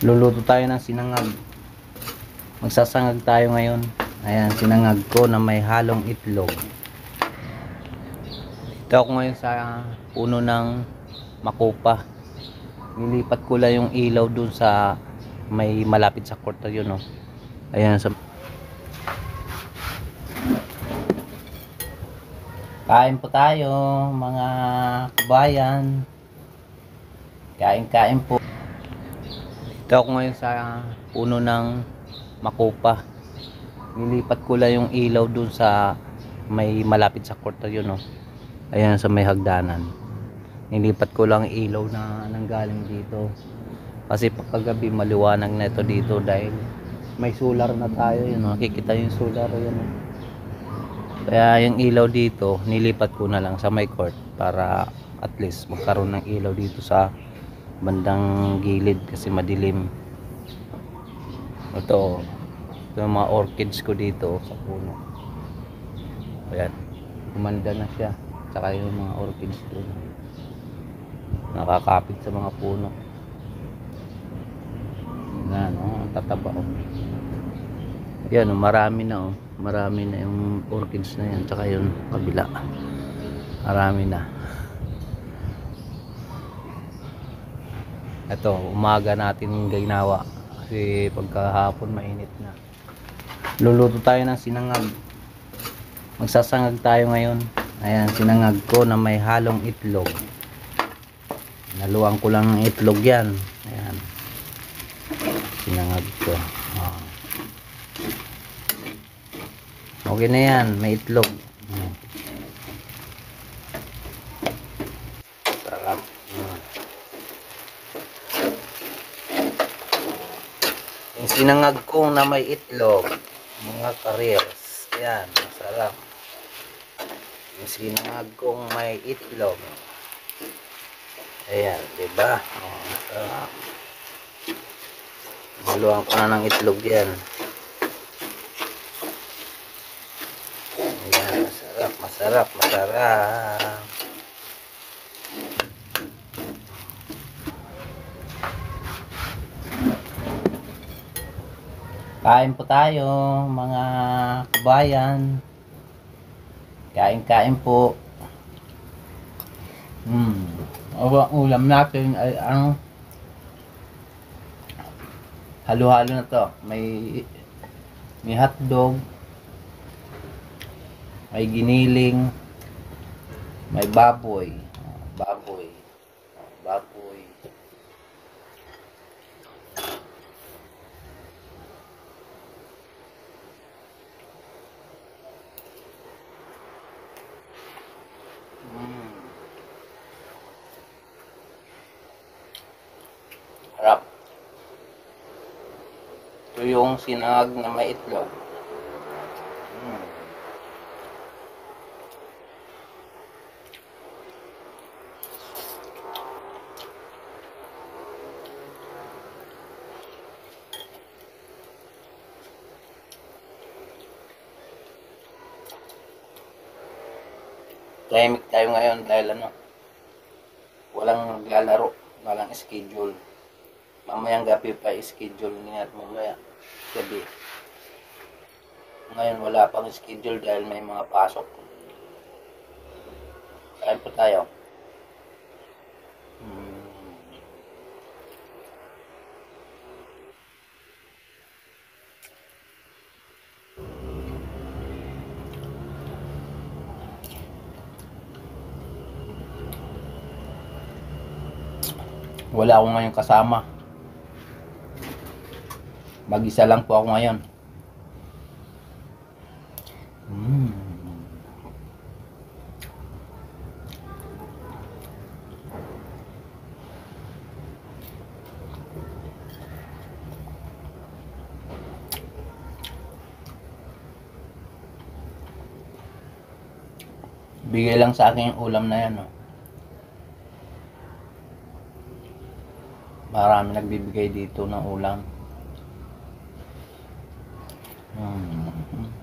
Luluto tayo ng sinangag. Magsasangag tayo ngayon. Ayan, sinangag ko na may halong itlog. Dito ako ngayon sa puno ng makopa. Nilipat ko lang yung ilaw dun sa may malapit sa court yun, no. Ayan, sa kain po tayo, mga kabayan. Kain po. Dito ako ngayon sa puno ng makopa. Nilipat ko lang yung ilaw dun sa may malapit sa court yun, no. Ayan, sa may hagdanan. Nilipat ko lang ilaw na nanggaling dito. Kasi pagkagabi maliwanag na ito dito dahil may solar na tayo, yun, no. Nakikita yung solar yun, no. Kaya yung ilaw dito nilipat ko na lang sa may court para at least magkaroon ng ilaw dito sa bandang gilid kasi madilim. Ito yung mga orchids ko dito sa puno. Ayan, umanda na siya. Tsaka yung mga orchids ko nakakapit sa mga puno. Yan, ang tataba, oh. Yan, oh, marami na, oh. Marami na yung orchids na yan. Tsaka yung kabila, marami na. Ito, umaga natin ginawa kasi pagkahapon mainit na. Luluto tayo ng sinangag. Magsasangag tayo ngayon. Ayan, sinangag ko na may halong itlog. Naluwang ko lang ng itlog yan. Ayan, sinangag ko. Oh. Okay na yan, may itlog. Sarap. Yung sinangag ko na may itlog, mga careers. Yan, masarap. Yung sinangag kong may itlog. Ayan, diba? Oh, masarap. Maluwang ko na ng itlog yan. Ayan, masarap, masarap, masarap. Kain po tayo, mga kabayan. Kain po. Ang ulam natin ay ang halo-halo na to. May hotdog, may giniling, may baboy. Baboy. Harap. Ito yung sinangag na may itlog. Tahimik tayo ngayon dahil walang lalaro, walang schedule. Mamayang gabi pa schedule niya at mamaya gabi. Ngayon wala pang schedule dahil may mga pasok. Kain po tayo. Wala akong ngayon kasama. Mag-isa lang po ako ngayon. Bigay lang sa akin yung ulam na yan, oh. Marami nagbibigay dito ng ulam.